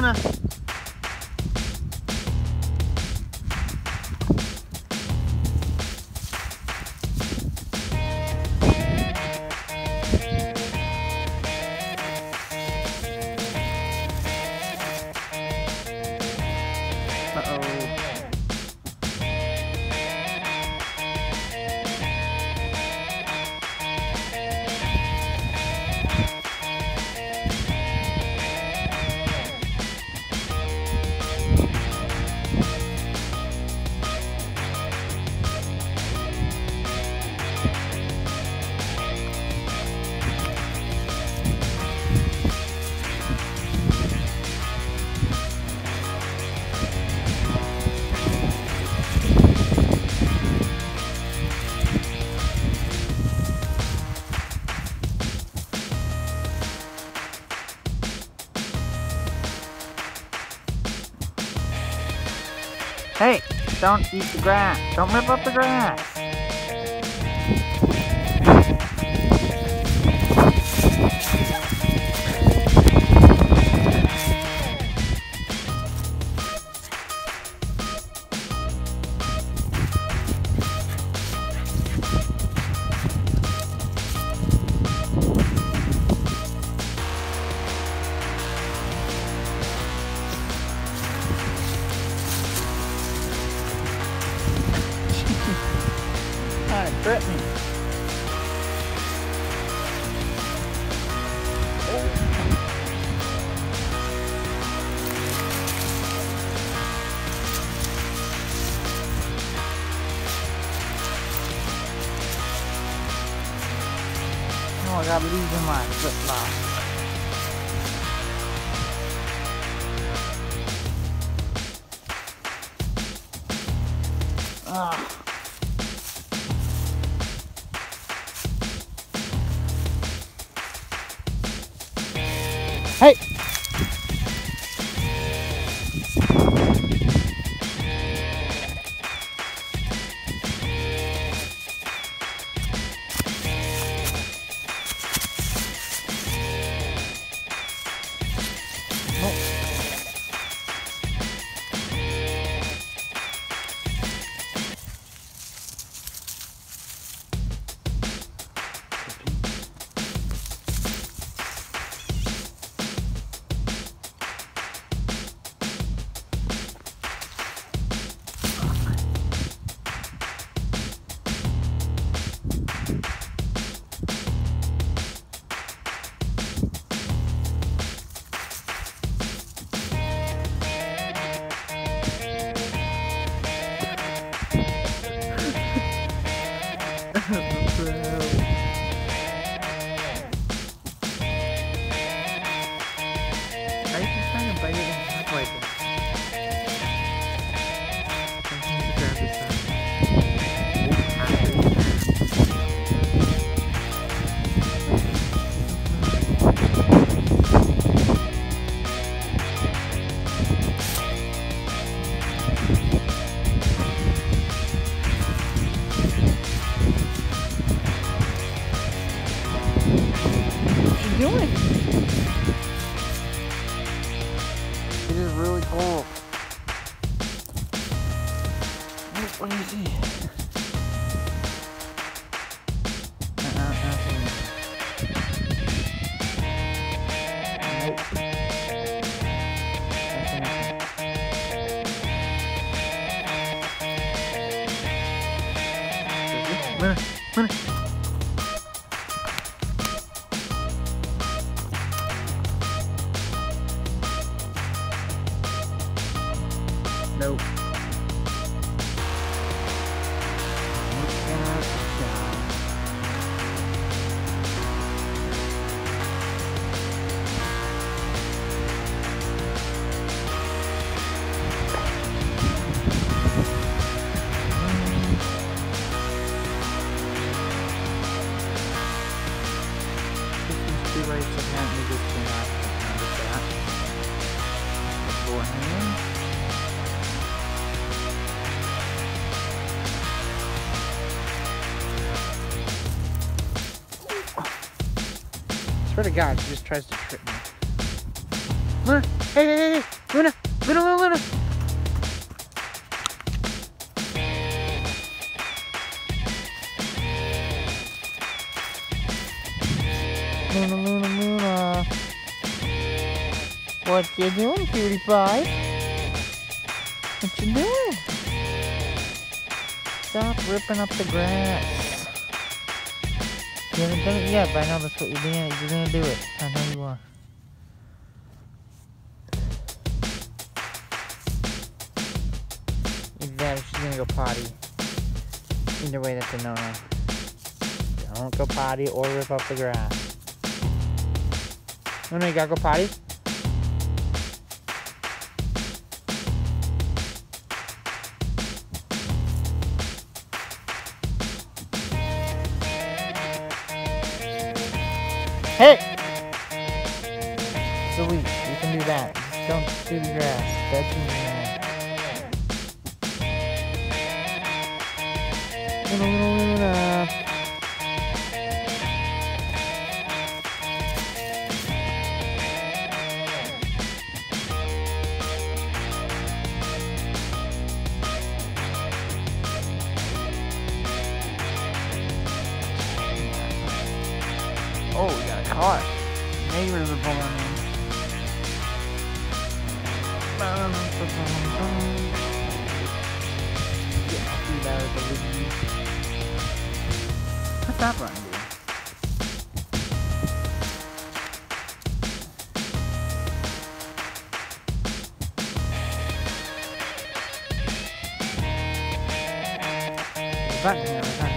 Luna. Hey, don't eat the grass. Don't rip up the grass. Trip me. Oh, I got leaves in my flip-flops. Hey! Doing? It is really cold. What do you see? Nope. Nope. Right, so apparently this cannot handle that beforehand. I swear to God, she just tries to trip me. Hey, hey, hey, hey! Luna! Luna, Luna, Luna! Luna, Luna, Luna. What you doing, cutie pie? What you doing? Stop ripping up the grass. You haven't done it yet, but I know that's what you're doing. You're gonna do it. I know you are. Either that or she's gonna go potty. Either way, that's a no-no. Don't go potty or rip up the grass. No, you gotta go potty? Hey! Sweet, you can do that. Just don't do the grass. That's in there. Luna. Oh, we got caught. Neighbors are pulling in. Get my feet out of the leaves. What's that run do? The button here,